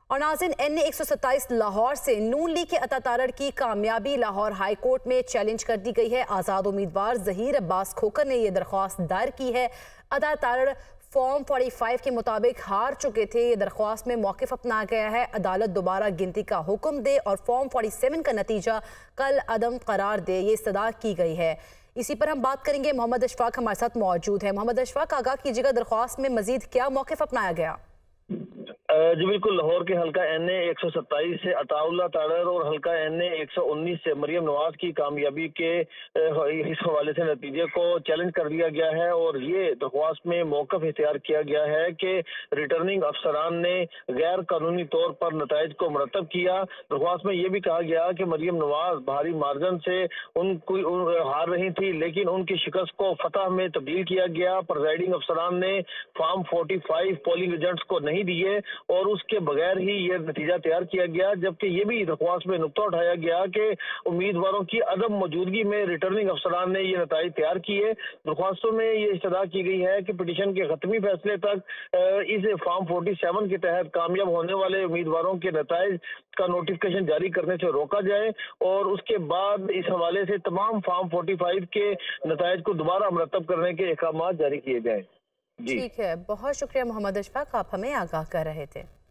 اور नाज़रीन NA-127 लाहौर से नून लीग के अता तारड़ की कामयाबी लाहौर हाई कोर्ट में चैलेंज कर दी गई है। आज़ाद उम्मीदवार ज़हीर अब्बास खोकर ने यह दरख्वास्त दायर की है। अता तारड़ फॉर्म 45 के मुताबिक हार चुके थे। ये दरख्वास्त में मौक़िफ़ अपनाया गया है। अदालत दोबारा गिनती का हुक्म दे और फॉर्म 47 का नतीजा कल अदम करार दे, ये इस्तदा की गई है। इसी पर हम बात करेंगे। मोहम्मद अशफाक हमारे साथ मौजूद है। मोहम्मद अशफाक, आगाह कीजिएगा, दरख्वास्त में मजीद क्या मौक़िफ़ अपनाया गया? जी बिल्कुल, लाहौर के हल्का NA-127 से अताउल्लाह तारड़ और हल्का NA-119 से मरियम नवाज की कामयाबी के इस हवाले से नतीजे को चैलेंज कर दिया गया है और ये दरख्वास्त में मौक़िफ़ इख्तियार किया गया है कि रिटर्निंग अफसरान ने गैर कानूनी तौर पर नताइज को मुरतब किया। दरख्वास्त में ये भी कहा गया कि मरियम नवाज भारी मार्जिन से हार रही थी, लेकिन उनकी शिकस्त को फतह में तब्दील किया गया। प्रिजाइडिंग अफसरान ने फॉर्म 45 पोलिंग एजेंट्स को नहीं दिए और उसके बगैर ही ये नतीजा तैयार किया गया। जबकि ये भी दरख्वास्त में नुक्ता उठाया गया कि उम्मीदवारों की अदम मौजूदगी में रिटर्निंग अफसरान ने ये नताइज तैयार किए। दरख्वास्तों में ये इस्तदा की गई है कि पिटीशन के खत्मी फैसले तक इस फॉर्म 47 के तहत कामयाब होने वाले उम्मीदवारों के नताइज का नोटिफिकेशन जारी करने से रोका जाए और उसके बाद इस हवाले से तमाम फॉर्म 45 के नताइज को दोबारा मुरतब करने के अहकाम जारी किए जाए। ठीक है, बहुत शुक्रिया मोहम्मद अशफाक, आप हमें आगाह कर रहे थे।